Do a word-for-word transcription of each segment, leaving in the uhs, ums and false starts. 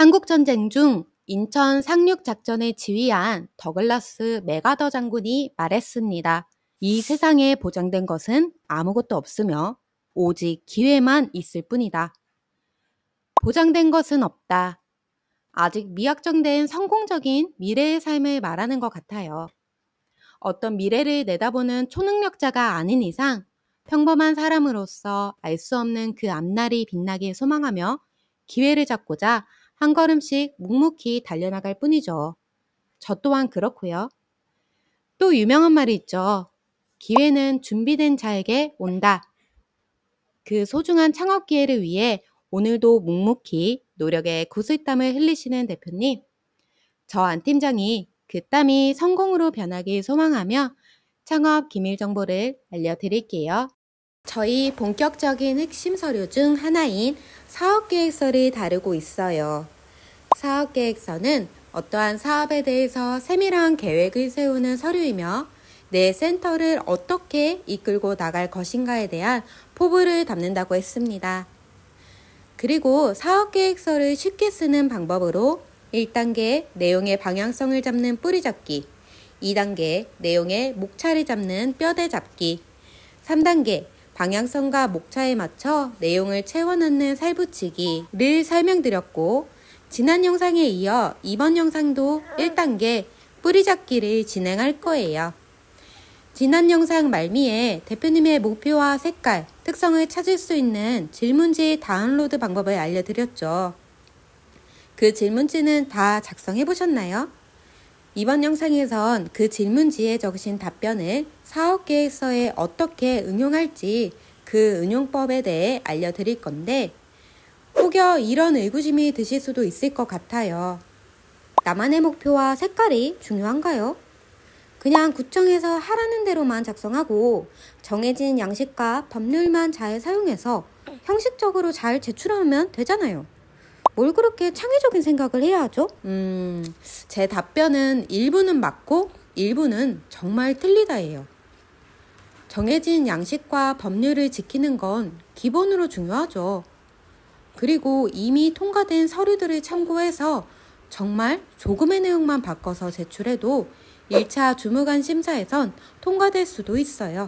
한국전쟁 중 인천 상륙작전을 지휘한 더글라스 맥아더 장군이 말했습니다. 이 세상에 보장된 것은 아무것도 없으며 오직 기회만 있을 뿐이다. 보장된 것은 없다. 아직 미확정된 성공적인 미래의 삶을 말하는 것 같아요. 어떤 미래를 내다보는 초능력자가 아닌 이상 평범한 사람으로서 알 수 없는 그 앞날이 빛나길 소망하며 기회를 잡고자 한 걸음씩 묵묵히 달려나갈 뿐이죠. 저 또한 그렇고요. 또 유명한 말이 있죠. 기회는 준비된 자에게 온다. 그 소중한 창업 기회를 위해 오늘도 묵묵히 노력의 구슬땀을 흘리시는 대표님, 저 안 팀장이 그 땀이 성공으로 변하길 소망하며 창업 기밀 정보를 알려드릴게요. 저희 본격적인 핵심 서류 중 하나인 사업계획서를 다루고 있어요. 사업계획서는 어떠한 사업에 대해서 세밀한 계획을 세우는 서류이며 내 센터를 어떻게 이끌고 나갈 것인가에 대한 포부를 담는다고 했습니다. 그리고 사업계획서를 쉽게 쓰는 방법으로 일 단계 내용의 방향성을 잡는 뿌리 잡기, 이 단계 내용의 목차를 잡는 뼈대 잡기, 삼 단계 방향성과 목차에 맞춰 내용을 채워넣는 살붙이기를 설명드렸고, 지난 영상에 이어 이번 영상도 일 단계 뿌리 잡기를 진행할 거예요. 지난 영상 말미에 대표님의 목표와 색깔, 특성을 찾을 수 있는 질문지 다운로드 방법을 알려드렸죠. 그 질문지는 다 작성해 보셨나요? 이번 영상에선 그 질문지에 적으신 답변을 사업계획서에 어떻게 응용할지 그 응용법에 대해 알려드릴 건데, 혹여 이런 의구심이 드실 수도 있을 것 같아요. 나만의 목표와 색깔이 중요한가요? 그냥 구청에서 하라는 대로만 작성하고 정해진 양식과 법률만 잘 사용해서 형식적으로 잘 제출하면 되잖아요. 뭘 그렇게 창의적인 생각을 해야 하죠? 음, 제 답변은 일부는 맞고 일부는 정말 틀리다예요. 정해진 양식과 법률을 지키는 건 기본으로 중요하죠. 그리고 이미 통과된 서류들을 참고해서 정말 조금의 내용만 바꿔서 제출해도 일 차 주무관 심사에선 통과될 수도 있어요.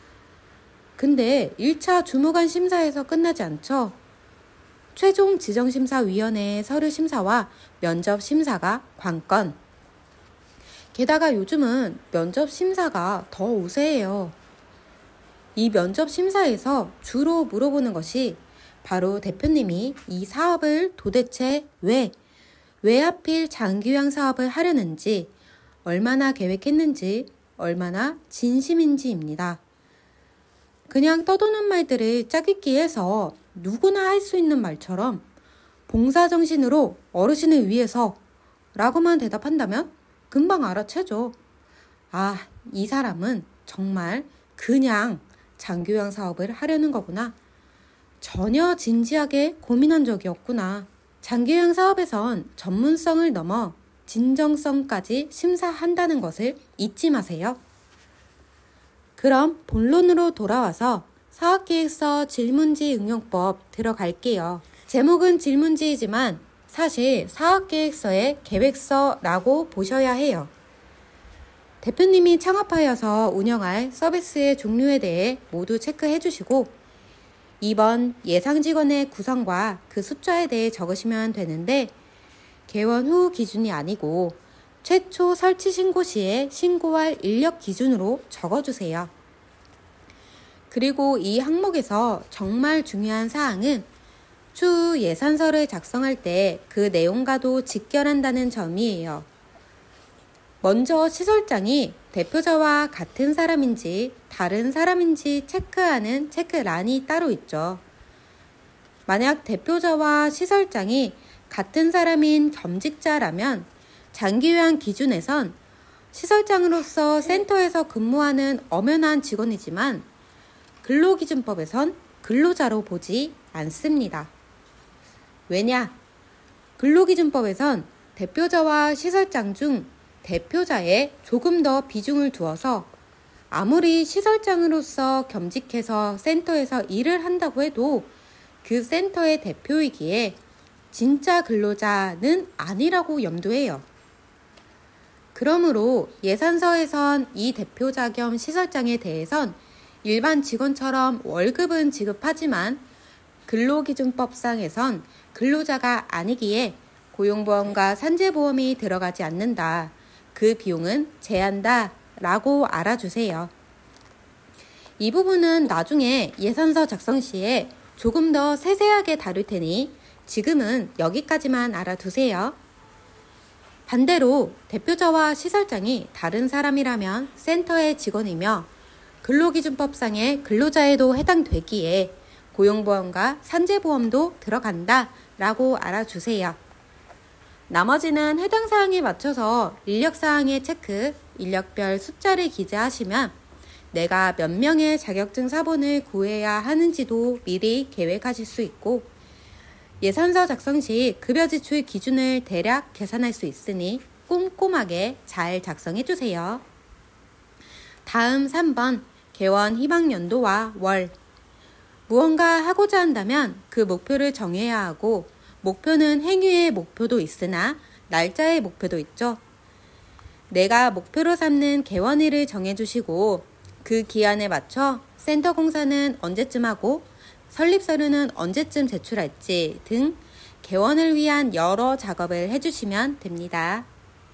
근데 일 차 주무관 심사에서 끝나지 않죠. 최종 지정심사위원회의 서류 심사와 면접 심사가 관건. 게다가 요즘은 면접 심사가 더 우세해요. 이 면접 심사에서 주로 물어보는 것이 바로 대표님이 이 사업을 도대체 왜, 왜 하필 장기유양 사업을 하려는지, 얼마나 계획했는지, 얼마나 진심인지입니다. 그냥 떠도는 말들을 짜깁기해서 누구나 할 수 있는 말처럼 봉사정신으로 어르신을 위해서 라고만 대답한다면 금방 알아채죠. 아, 이 사람은 정말 그냥 장기유양 사업을 하려는 거구나. 전혀 진지하게 고민한 적이 없구나. 장기유양 사업에선 전문성을 넘어 진정성까지 심사한다는 것을 잊지 마세요. 그럼 본론으로 돌아와서 사업계획서 질문지 응용법 들어갈게요. 제목은 질문지이지만 사실 사업계획서의 계획서라고 보셔야 해요. 대표님이 창업하여서 운영할 서비스의 종류에 대해 모두 체크해 주시고 이번 예상 직원의 구성과 그 숫자에 대해 적으시면 되는데, 개원 후 기준이 아니고 최초 설치 신고 시에 신고할 인력 기준으로 적어주세요. 그리고 이 항목에서 정말 중요한 사항은 추후 예산서를 작성할 때 그 내용과도 직결한다는 점이에요. 먼저 시설장이 대표자와 같은 사람인지 다른 사람인지 체크하는 체크란이 따로 있죠. 만약 대표자와 시설장이 같은 사람인 겸직자라면 장기유양 기준에선 시설장으로서 센터에서 근무하는 엄연한 직원이지만 근로기준법에선 근로자로 보지 않습니다. 왜냐? 근로기준법에선 대표자와 시설장 중 대표자에 조금 더 비중을 두어서 아무리 시설장으로서 겸직해서 센터에서 일을 한다고 해도 그 센터의 대표이기에 진짜 근로자는 아니라고 염두해요. 그러므로 예산서에선 이 대표자 겸 시설장에 대해선 일반 직원처럼 월급은 지급하지만 근로기준법상에선 근로자가 아니기에 고용보험과 산재보험이 들어가지 않는다. 그 비용은 제한다 라고 알아주세요. 이 부분은 나중에 예산서 작성 시에 조금 더 세세하게 다룰 테니 지금은 여기까지만 알아두세요. 반대로 대표자와 시설장이 다른 사람이라면 센터의 직원이며 근로기준법상의 근로자에도 해당되기에 고용보험과 산재보험도 들어간다 라고 알아주세요. 나머지는 해당 사항에 맞춰서 인력사항의 체크, 인력별 숫자를 기재하시면 내가 몇 명의 자격증 사본을 구해야 하는지도 미리 계획하실 수 있고 예산서 작성 시 급여 지출 기준을 대략 계산할 수 있으니 꼼꼼하게 잘 작성해 주세요. 다음 삼 번 개원 희망 연도와 월. 무언가 하고자 한다면 그 목표를 정해야 하고 목표는 행위의 목표도 있으나 날짜의 목표도 있죠. 내가 목표로 삼는 개원일을 정해주시고 그 기한에 맞춰 센터 공사는 언제쯤 하고 설립서류는 언제쯤 제출할지 등 개원을 위한 여러 작업을 해주시면 됩니다.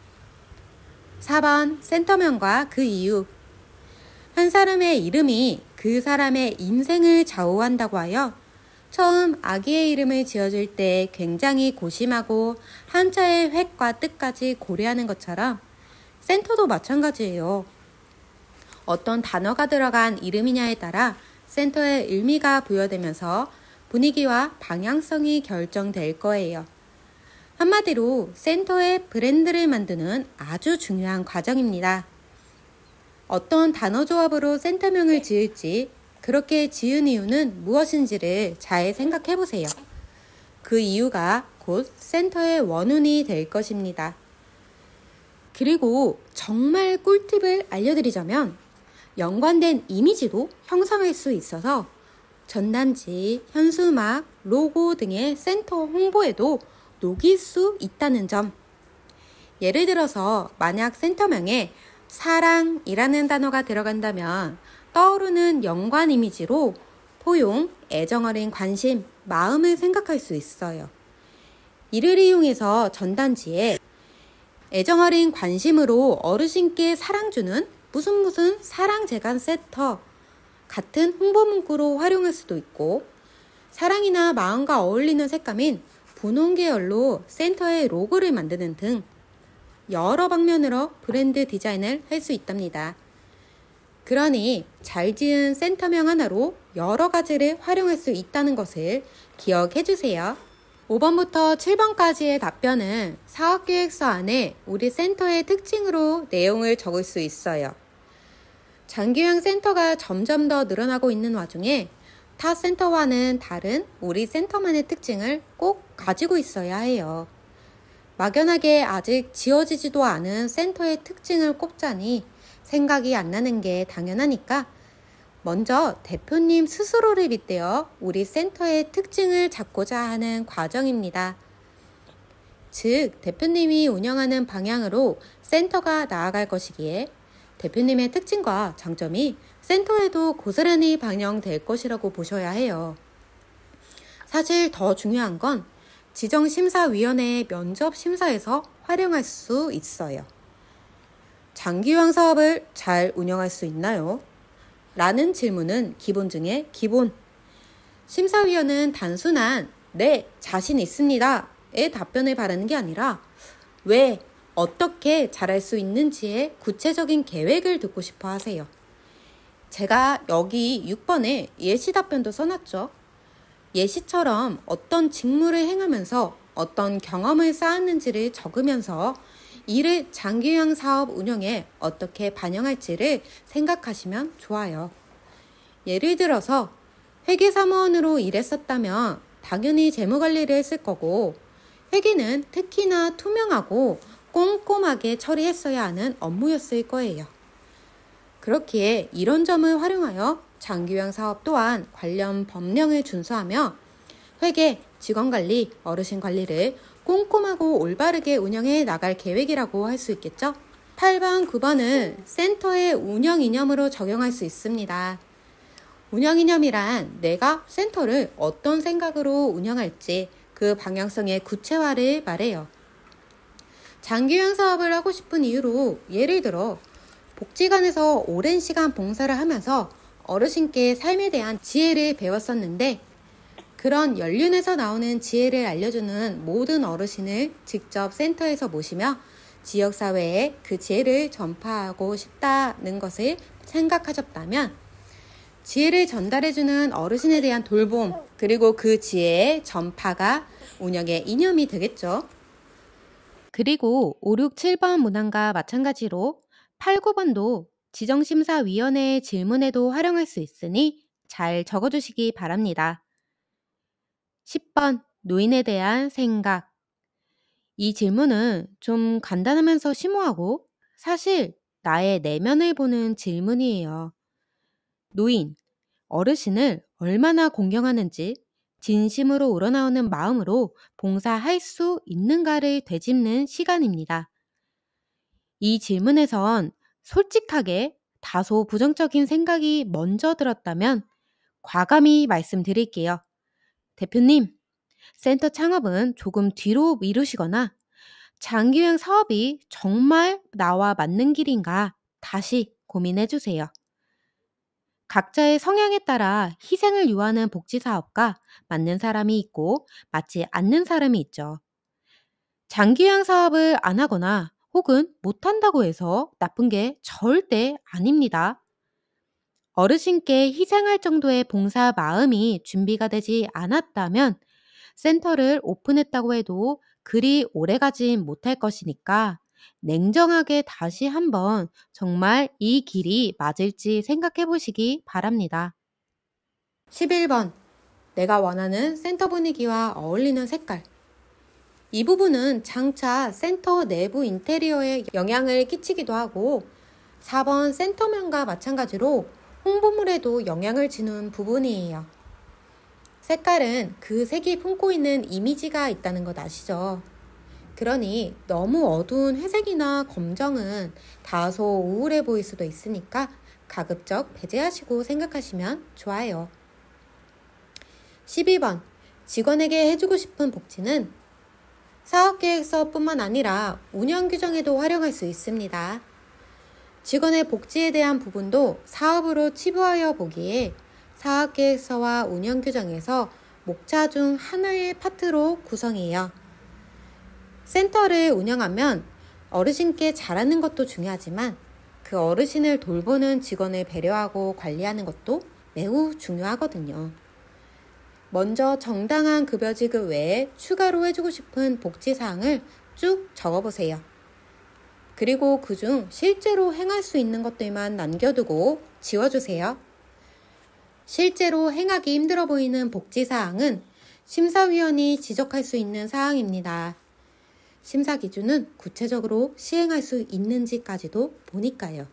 사 번 센터명과 그 이유. 한 사람의 이름이 그 사람의 인생을 좌우한다고 하여 처음 아기의 이름을 지어줄 때 굉장히 고심하고 한자의 획과 뜻까지 고려하는 것처럼 센터도 마찬가지예요. 어떤 단어가 들어간 이름이냐에 따라 센터의 의미가 부여되면서 분위기와 방향성이 결정될 거예요. 한마디로 센터의 브랜드를 만드는 아주 중요한 과정입니다. 어떤 단어 조합으로 센터명을 지을지 그렇게 지은 이유는 무엇인지를 잘 생각해 보세요. 그 이유가 곧 센터의 원운이 될 것입니다. 그리고 정말 꿀팁을 알려드리자면 연관된 이미지도 형성할 수 있어서 전단지, 현수막, 로고 등의 센터 홍보에도 녹일 수 있다는 점. 예를 들어서 만약 센터명에 사랑이라는 단어가 들어간다면 떠오르는 연관 이미지로 포용, 애정어린 관심, 마음을 생각할 수 있어요. 이를 이용해서 전단지에 애정어린 관심으로 어르신께 사랑 주는 무슨 무슨 사랑재간 센터 같은 홍보 문구로 활용할 수도 있고 사랑이나 마음과 어울리는 색감인 분홍 계열로 센터의 로고를 만드는 등 여러 방면으로 브랜드 디자인을 할 수 있답니다. 그러니 잘 지은 센터명 하나로 여러 가지를 활용할 수 있다는 것을 기억해 주세요. 오 번부터 칠 번까지의 답변은 사업계획서 안에 우리 센터의 특징으로 내용을 적을 수 있어요. 장기요양 센터가 점점 더 늘어나고 있는 와중에 타 센터와는 다른 우리 센터만의 특징을 꼭 가지고 있어야 해요. 막연하게 아직 지어지지도 않은 센터의 특징을 꼽자니 생각이 안 나는 게 당연하니까 먼저 대표님 스스로를 빗대어 우리 센터의 특징을 잡고자 하는 과정입니다. 즉, 대표님이 운영하는 방향으로 센터가 나아갈 것이기에 대표님의 특징과 장점이 센터에도 고스란히 반영될 것이라고 보셔야 해요. 사실 더 중요한 건 지정심사위원회의 면접심사에서 활용할 수 있어요. 장기요양 사업을 잘 운영할 수 있나요? 라는 질문은 기본 중에 기본. 심사위원은 단순한 네, 자신 있습니다의 답변을 바라는 게 아니라 왜, 어떻게 잘할 수 있는지의 구체적인 계획을 듣고 싶어 하세요. 제가 여기 육 번에 예시 답변도 써놨죠. 예시처럼 어떤 직무를 행하면서 어떤 경험을 쌓았는지를 적으면서 이를 장기요양 사업 운영에 어떻게 반영할지를 생각하시면 좋아요. 예를 들어서 회계사무원으로 일했었다면 당연히 재무관리를 했을 거고 회계는 특히나 투명하고 꼼꼼하게 처리했어야 하는 업무였을 거예요. 그렇기에 이런 점을 활용하여 장기요양 사업 또한 관련 법령을 준수하며 회계, 직원관리, 어르신관리를 꼼꼼하고 올바르게 운영해 나갈 계획이라고 할 수 있겠죠? 팔 번, 구 번은 센터의 운영 이념으로 적용할 수 있습니다. 운영 이념이란 내가 센터를 어떤 생각으로 운영할지 그 방향성의 구체화를 말해요. 장기유행 사업을 하고 싶은 이유로 예를 들어 복지관에서 오랜 시간 봉사를 하면서 어르신께 삶에 대한 지혜를 배웠었는데 그런 연륜에서 나오는 지혜를 알려주는 모든 어르신을 직접 센터에서 모시며 지역사회에 그 지혜를 전파하고 싶다는 것을 생각하셨다면 지혜를 전달해주는 어르신에 대한 돌봄 그리고 그 지혜의 전파가 운영의 이념이 되겠죠. 그리고 오, 육, 칠 번 문항과 마찬가지로 팔, 구 번도 지정심사위원회의 질문에도 활용할 수 있으니 잘 적어주시기 바랍니다. 십 번 노인에 대한 생각. 이 질문은 좀 간단하면서 심오하고 사실 나의 내면을 보는 질문이에요. 노인, 어르신을 얼마나 공경하는지 진심으로 우러나오는 마음으로 봉사할 수 있는가를 되짚는 시간입니다. 이 질문에선 솔직하게 다소 부정적인 생각이 먼저 들었다면 과감히 말씀드릴게요. 대표님, 센터 창업은 조금 뒤로 미루시거나 장기유행 사업이 정말 나와 맞는 길인가 다시 고민해 주세요. 각자의 성향에 따라 희생을 요하는 복지사업과 맞는 사람이 있고 맞지 않는 사람이 있죠. 장기유행 사업을 안 하거나 혹은 못한다고 해서 나쁜 게 절대 아닙니다. 어르신께 희생할 정도의 봉사 마음이 준비가 되지 않았다면 센터를 오픈했다고 해도 그리 오래가진 못할 것이니까 냉정하게 다시 한번 정말 이 길이 맞을지 생각해 보시기 바랍니다. 십일 번 내가 원하는 센터 분위기와 어울리는 색깔. 이 부분은 장차 센터 내부 인테리어에 영향을 끼치기도 하고 사 번 센터명과 마찬가지로 홍보물에도 영향을 주는 부분이에요. 색깔은 그 색이 품고 있는 이미지가 있다는 것 아시죠? 그러니 너무 어두운 회색이나 검정은 다소 우울해 보일 수도 있으니까 가급적 배제하시고 생각하시면 좋아요. 십이 번 직원에게 해주고 싶은 복지는 사업계획서뿐만 아니라 운영규정에도 활용할 수 있습니다. 직원의 복지에 대한 부분도 사업으로 치부하여 보기에 사업계획서와 운영규정에서 목차 중 하나의 파트로 구성해요. 센터를 운영하면 어르신께 잘하는 것도 중요하지만 그 어르신을 돌보는 직원을 배려하고 관리하는 것도 매우 중요하거든요. 먼저 정당한 급여 지급 외에 추가로 해주고 싶은 복지사항을 쭉 적어보세요. 그리고 그중 실제로 행할 수 있는 것들만 남겨두고 지워주세요. 실제로 행하기 힘들어 보이는 복지사항은 심사위원이 지적할 수 있는 사항입니다. 심사 기준은 구체적으로 시행할 수 있는지까지도 보니까요.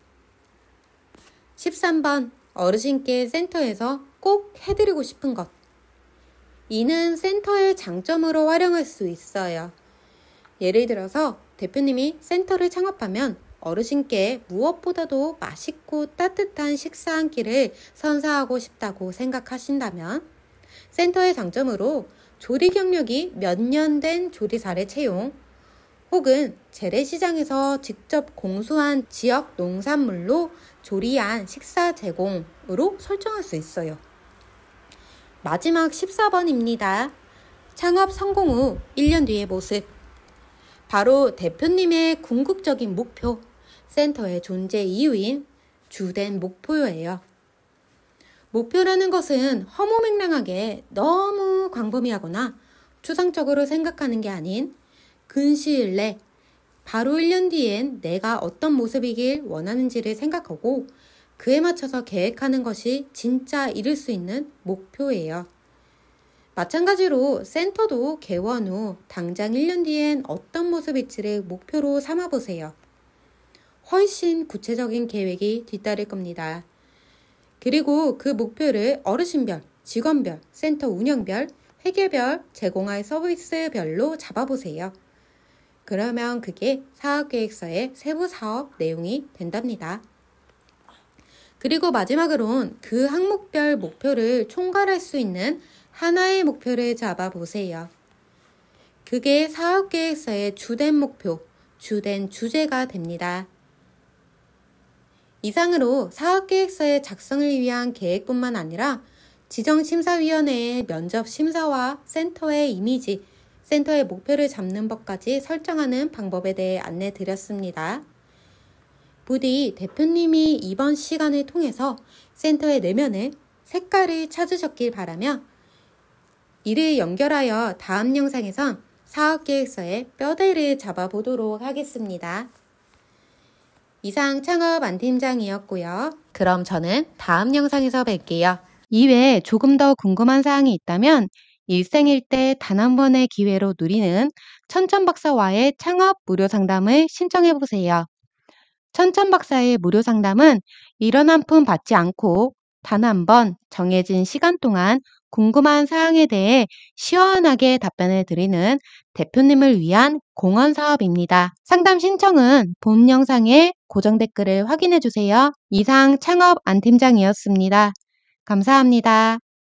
십삼 번 어르신께 센터에서 꼭 해드리고 싶은 것. 이는 센터의 장점으로 활용할 수 있어요. 예를 들어서 대표님이 센터를 창업하면 어르신께 무엇보다도 맛있고 따뜻한 식사 한 끼를 선사하고 싶다고 생각하신다면 센터의 장점으로 조리 경력이 몇 년 된 조리사를 채용 혹은 재래시장에서 직접 공수한 지역 농산물로 조리한 식사 제공으로 설정할 수 있어요. 마지막 십사 번입니다. 창업 성공 후 일 년 뒤의 모습. 바로 대표님의 궁극적인 목표, 센터의 존재 이유인 주된 목표예요. 목표라는 것은 허무맹랑하게 너무 광범위하거나 추상적으로 생각하는 게 아닌 근시일 내 바로 일 년 뒤엔 내가 어떤 모습이길 원하는지를 생각하고 그에 맞춰서 계획하는 것이 진짜 이룰 수 있는 목표예요. 마찬가지로 센터도 개원 후 당장 일 년 뒤엔 어떤 모습일지를 목표로 삼아보세요. 훨씬 구체적인 계획이 뒤따를 겁니다. 그리고 그 목표를 어르신별, 직원별, 센터 운영별, 회계별, 제공할 서비스별로 잡아보세요. 그러면 그게 사업계획서의 세부 사업 내용이 된답니다. 그리고 마지막으론 그 항목별 목표를 총괄할 수 있는 하나의 목표를 잡아보세요. 그게 사업계획서의 주된 목표, 주된 주제가 됩니다. 이상으로 사업계획서의 작성을 위한 계획뿐만 아니라 지정심사위원회의 면접 심사와 센터의 이미지, 센터의 목표를 잡는 법까지 설정하는 방법에 대해 안내 드렸습니다. 부디 대표님이 이번 시간을 통해서 센터의 내면을, 색깔을 찾으셨길 바라며 이를 연결하여 다음 영상에선 사업계획서의 뼈대를 잡아보도록 하겠습니다. 이상 창업 안팀장이었고요. 그럼 저는 다음 영상에서 뵐게요. 이외에 조금 더 궁금한 사항이 있다면 일생일대 단 한 번의 기회로 누리는 천천박사와의 창업 무료 상담을 신청해보세요. 천천박사의 무료 상담은 일원 한 푼 받지 않고 단 한 번 정해진 시간 동안 궁금한 사항에 대해 시원하게 답변을 드리는 대표님을 위한 공헌 사업입니다. 상담 신청은 본 영상의 고정 댓글을 확인해 주세요. 이상 창업 안팀장이었습니다. 감사합니다.